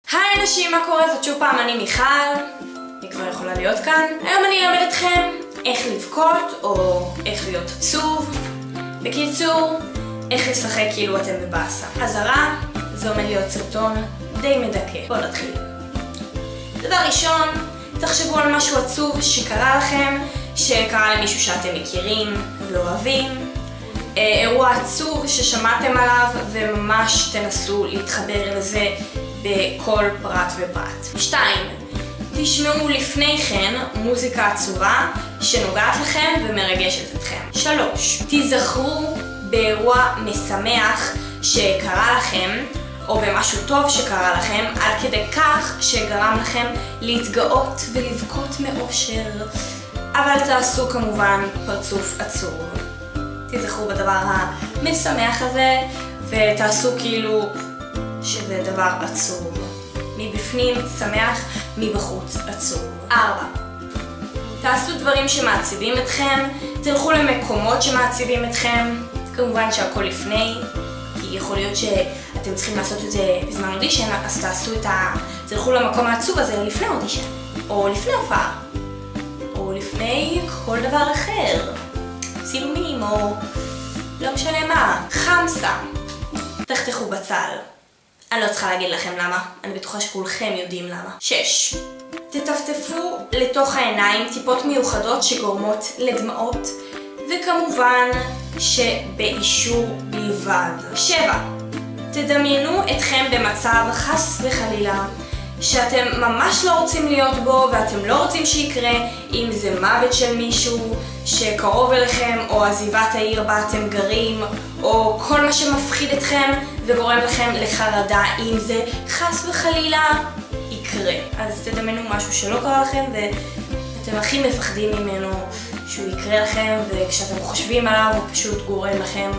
היי נשים, מה קורה? זאת שוב פעם אני מיכל, אני כבר יכולה להיות כאן. היום אני אלמד אתכם איך לבכות או איך להיות עצוב. בקיצור, איך לשחק כאילו אתם בבאסה. אזהרה, זה עומד להיות סרטון די מדכא. בואו נתחיל. דבר ראשון, תחשבו על משהו עצוב שקרה לכם, שקרה למישהו שאתם מכירים ואוהבים. אירוע עצוב ששמעתם עליו וממש תנסו להתחבר לזה בכל פרט ופרט. 2. תשמעו לפני כן מוזיקה עצובה שנוגעת לכם ומרגשת אתכם. 3. תיזכרו באירוע משמח שקרה לכם או במשהו טוב שקרה לכם עד כדי כך שגרם לכם להתגאות ולבכות מאושר. אבל תעשו כמובן פרצוף עצוב. תיזכרו בדבר המשמח הזה ותעשו כאילו שזה דבר עצוב. מבפנים שמח, מבחוץ עצוב. 4. תעשו דברים שמעציבים אתכם, תלכו למקומות שמעציבים אתכם, כמובן שהכל לפני, כי יכול להיות שאתם צריכים לעשות את זה בזמן אודישן, אז תלכו למקום העצוב הזה לפני אודישן, או לפני הופעה, או לפני כל דבר אחר. צילומים או לא משנה מה. 5. תחתכו בצל. אני לא צריכה להגיד לכם למה, אני בטוחה שכולכם יודעים למה. 6. תטפטפו לתוך העיניים טיפות מיוחדות שגורמות לדמעות, וכמובן שבאישור בלבד. 7. תדמיינו אתכם במצב חס וחלילה שאתם ממש לא רוצים להיות בו ואתם לא רוצים שיקרה, אם זה מוות של מישהו שקרוב אליכם או עזיבת העיר בה אתם גרים או כל מה שמפחיד אתכם וגורם לכם לחרדה, אם זה חס וחלילה יקרה. אז תדמיינו משהו שלא קרה לכם ואתם הכי מפחדים ממנו שהוא יקרה לכם, וכשאתם חושבים עליו הוא פשוט גורם לכם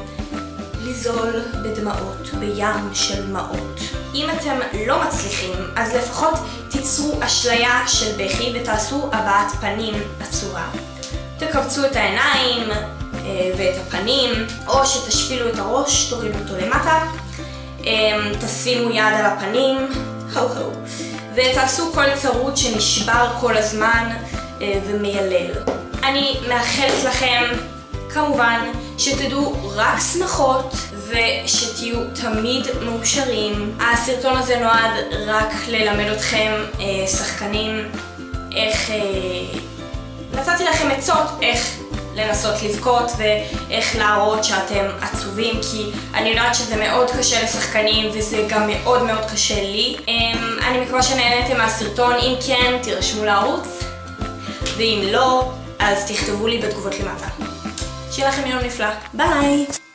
לזול בדמעות, בים של דמעות. אם אתם לא מצליחים, אז לפחות תיצרו אשליה של בכי ותעשו הבעת פנים עצורה. תקבצו את העיניים ואת הפנים, או שתשפילו את הראש, תורידו אותו למטה, תשימו יד על הפנים, ותעשו כל צרות שנשבר כל הזמן ומיילל. אני מאחלת לכם כמובן שתדעו רק שמחות ושתהיו תמיד מאושרים. הסרטון הזה נועד רק ללמד אתכם שחקנים איך נתתי לכם עצות איך לנסות לבכות ואיך להראות שאתם עצובים, כי אני יודעת שזה מאוד קשה לשחקנים וזה גם מאוד מאוד קשה לי. אני מקווה שנהנתם מהסרטון. אם כן, תירשמו לערוץ, ואם לא, אז תכתבו לי בתגובות למטה. שיהיה לכם יום נפלא. ביי!